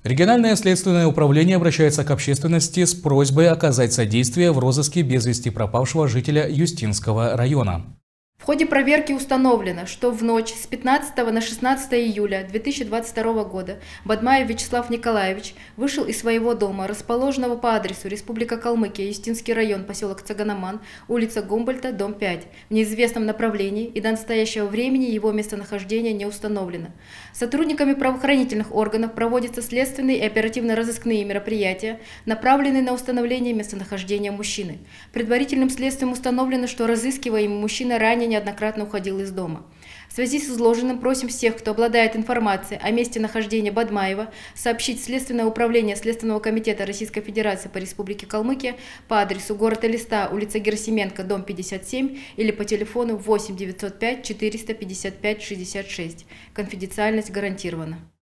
Региональное следственное управление обращается к общественности с просьбой оказать содействие в розыске без вести пропавшего жителя Юстинского района. В ходе проверки установлено, что в ночь с 15 на 16 июля 2022 года Бадмаев Вячеслав Николаевич вышел из своего дома, расположенного по адресу Республика Калмыкия, Юстинский район, поселок Цаганаман, улица Гумбольдта, дом 5, в неизвестном направлении, и до настоящего времени его местонахождение не установлено. Сотрудниками правоохранительных органов проводятся следственные и оперативно-розыскные мероприятия, направленные на установление местонахождения мужчины. Предварительным следствием установлено, что разыскиваемый мужчина ранее неоднократно уходил из дома. В связи с изложенным просим всех, кто обладает информацией о месте нахождения Бадмаева, сообщить Следственное управление Следственного комитета Российской Федерации по Республике Калмыкия по адресу город Элиста, улица Герасименко, дом 57 или по телефону 8 905 455 66. Конфиденциальность гарантирована.